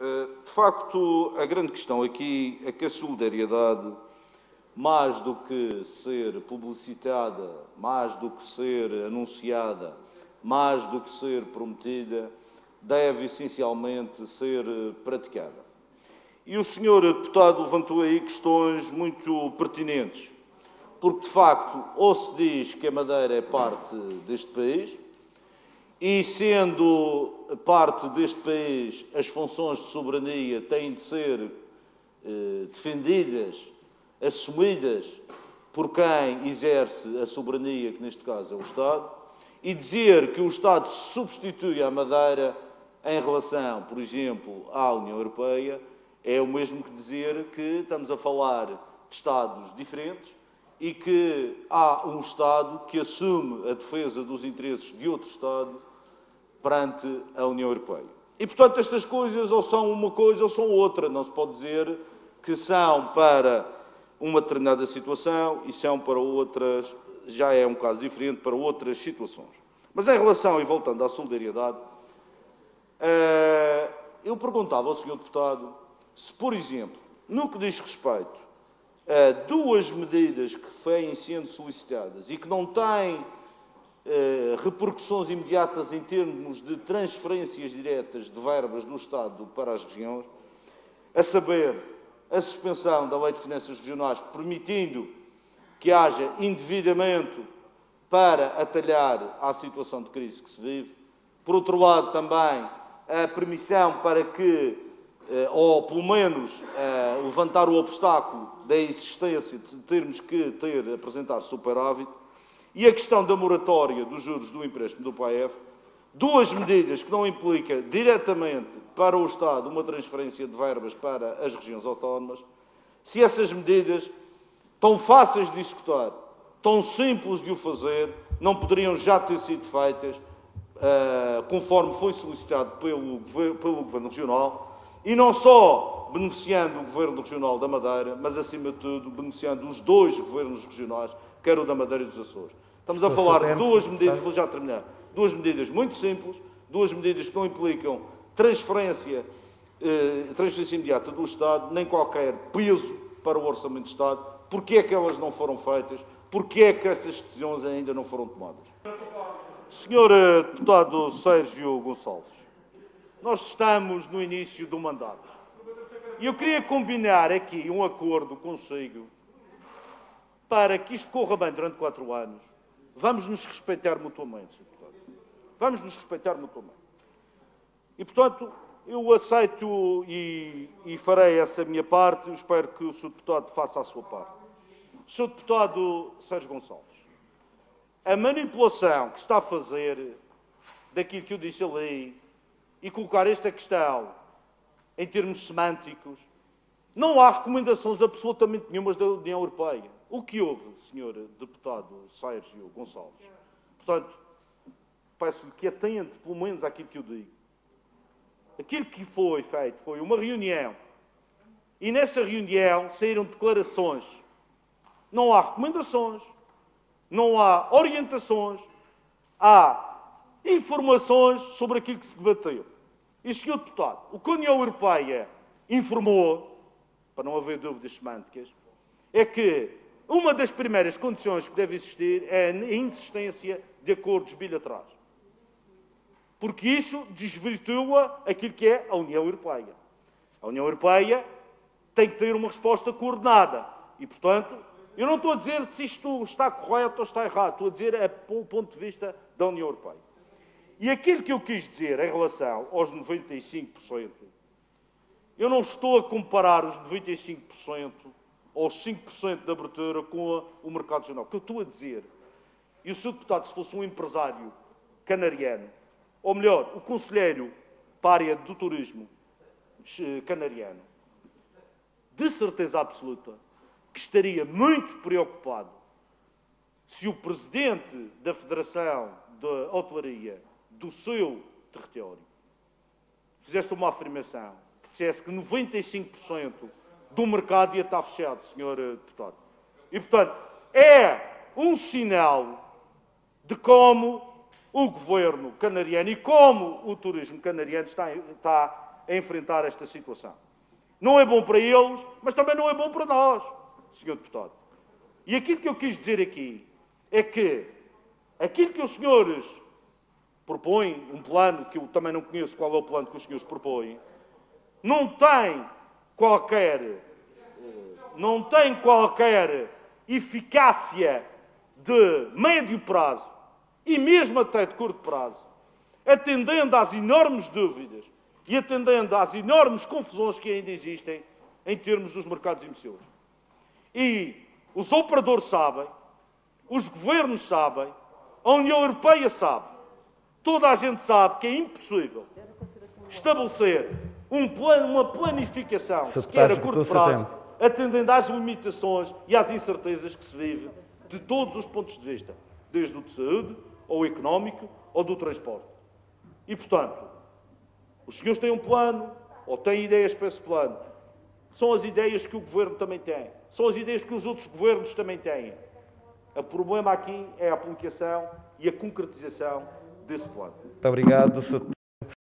De facto, a grande questão aqui é que a solidariedade, mais do que ser publicitada, mais do que ser anunciada, mais do que ser prometida, deve essencialmente ser praticada. E o senhor deputado levantou aí questões muito pertinentes, porque de facto ou se diz que a Madeira é parte deste país, e sendo parte deste país, as funções de soberania têm de ser defendidas, assumidas por quem exerce a soberania, que neste caso é o Estado, e dizer que o Estado se substitui à Madeira em relação, por exemplo, à União Europeia, é o mesmo que dizer que estamos a falar de Estados diferentes e que há um Estado que assume a defesa dos interesses de outro Estado perante a União Europeia. E, portanto, estas coisas ou são uma coisa ou são outra. Não se pode dizer que são para uma determinada situação e são para outras, já é um caso diferente, para outras situações. Mas em relação, e voltando à solidariedade, eu perguntava ao Sr. Deputado se, por exemplo, no que diz respeito a duas medidas que vêm sendo solicitadas e que não têm repercussões imediatas em termos de transferências diretas de verbas do Estado para as regiões, a saber, a suspensão da Lei de Finanças Regionais, permitindo que haja endividamento para atalhar à situação de crise que se vive. Por outro lado, também a permissão para que, ou pelo menos levantar o obstáculo da existência de termos que apresentar superávit, e a questão da moratória dos juros do empréstimo do PAEF, duas medidas que não implicam diretamente para o Estado uma transferência de verbas para as regiões autónomas, se essas medidas, tão fáceis de executar, tão simples de o fazer, não poderiam já ter sido feitas, conforme foi solicitado pelo Governo Regional, e não só beneficiando o Governo Regional da Madeira, mas, acima de tudo, beneficiando os dois governos regionais, quer o da Madeira e dos Açores. Estamos a falar de duas medidas, vou já terminar, duas medidas muito simples, duas medidas que não implicam transferência imediata do Estado, nem qualquer peso para o Orçamento de Estado. Porquê é que elas não foram feitas? Porquê é que essas decisões ainda não foram tomadas? Senhor Deputado Sérgio Gonçalves, nós estamos no início do mandato e eu queria combinar aqui um acordo consigo para que isto corra bem durante 4 anos. Vamos nos respeitar mutuamente, Sr. Deputado. Vamos nos respeitar mutuamente. E, portanto, eu aceito e farei essa minha parte. Eu espero que o Sr. Deputado faça a sua parte. Sr. Deputado Sérgio Gonçalves, a manipulação que está a fazer daquilo que eu disse ali e colocar esta questão em termos semânticos, não há recomendações absolutamente nenhumas da União Europeia. O que houve, Sr. Deputado Sérgio Gonçalves? Portanto, peço-lhe que atente, pelo menos, àquilo que eu digo. Aquilo que foi feito foi uma reunião. E nessa reunião saíram declarações. Não há recomendações, não há orientações, há informações sobre aquilo que se debateu. E, Sr. Deputado, o que a União Europeia informou, para não haver dúvidas semânticas, é que uma das primeiras condições que deve existir é a insistência de acordos bilaterais. Porque isso desvirtua aquilo que é a União Europeia. A União Europeia tem que ter uma resposta coordenada. E, portanto, eu não estou a dizer se isto está correto ou está errado. Estou a dizer do ponto de vista da União Europeia. E aquilo que eu quis dizer em relação aos 95%, eu não estou a comparar os 95% ou os 5% de abertura com o mercado regional. O que eu estou a dizer, e o Sr. Deputado, se fosse um empresário canariano, ou melhor, o conselheiro para a área do turismo canariano, de certeza absoluta que estaria muito preocupado se o presidente da Federação da Hotelaria do seu território fizesse uma afirmação que dissesse que 95% do mercado ia estar fechado, Sr. Deputado. E, portanto, é um sinal de como o governo canariano e como o turismo canariano está a enfrentar esta situação. Não é bom para eles, mas também não é bom para nós, Sr. Deputado. E aquilo que eu quis dizer aqui é que aquilo que os senhores propõem, um plano que eu também não conheço qual é o plano que os senhores propõem, não tem qualquer eficácia de médio prazo e mesmo até de curto prazo, atendendo às enormes dúvidas e atendendo às enormes confusões que ainda existem em termos dos mercados emissores. E os operadores sabem, os governos sabem, a União Europeia sabe, toda a gente sabe que é impossível estabelecer uma planificação, sequer a curto prazo, atendendo às limitações e às incertezas que se vive de todos os pontos de vista, desde o de saúde, ou económico, ou do transporte. E, portanto, os senhores têm um plano, ou têm ideias para esse plano. São as ideias que o Governo também tem. São as ideias que os outros governos também têm. O problema aqui é a aplicação e a concretização desse plano. Muito obrigado, Sr.